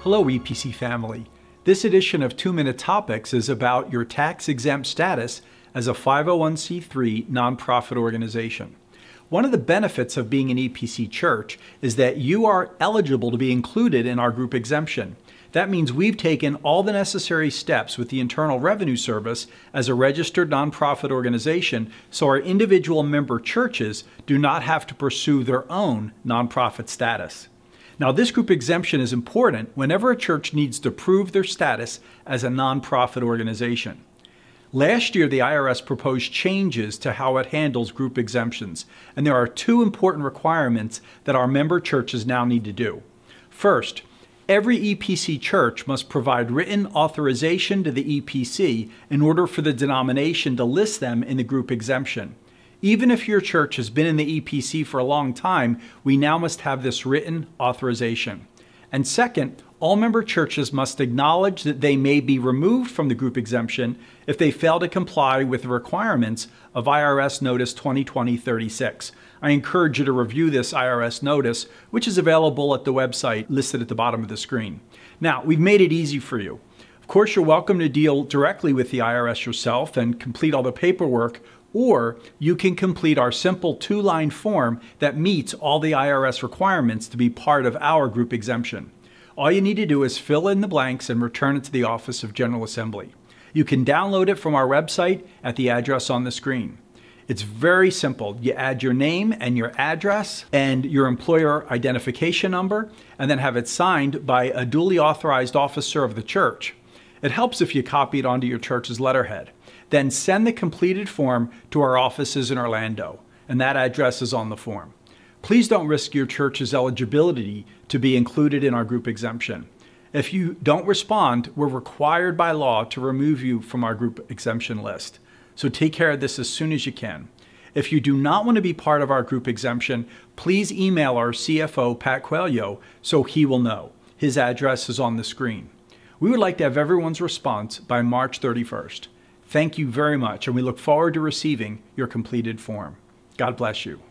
Hello EPC family. This edition of 2-Minute Topics is about your tax-exempt status as a 501c3 nonprofit organization. One of the benefits of being an EPC church is that you are eligible to be included in our group exemption. That means we've taken all the necessary steps with the Internal Revenue Service as a registered nonprofit organization so our individual member churches do not have to pursue their own nonprofit status. Now, this group exemption is important whenever a church needs to prove their status as a nonprofit organization. Last year, the IRS proposed changes to how it handles group exemptions, and there are two important requirements that our member churches now need to do. First, every EPC church must provide written authorization to the EPC in order for the denomination to list them in the group exemption. Even if your church has been in the EPC for a long time, we now must have this written authorization. And second, all member churches must acknowledge that they may be removed from the group exemption if they fail to comply with the requirements of IRS Notice 2020-36. I encourage you to review this IRS notice, which is available at the website listed at the bottom of the screen. Now, we've made it easy for you. Of course, you're welcome to deal directly with the IRS yourself and complete all the paperwork, or you can complete our simple 2-line form that meets all the IRS requirements to be part of our group exemption. All you need to do is fill in the blanks and return it to the Office of General Assembly. You can download it from our website at the address on the screen. It's very simple. You add your name and your address and your employer identification number, and then have it signed by a duly authorized officer of the church. It helps if you copy it onto your church's letterhead. Then send the completed form to our offices in Orlando, and that address is on the form. Please don't risk your church's eligibility to be included in our group exemption. If you don't respond, we're required by law to remove you from our group exemption list. So take care of this as soon as you can. If you do not want to be part of our group exemption, please email our CFO, Pat Coelho, so he will know. His address is on the screen. We would like to have everyone's response by March 31st. Thank you very much, and we look forward to receiving your completed form. God bless you.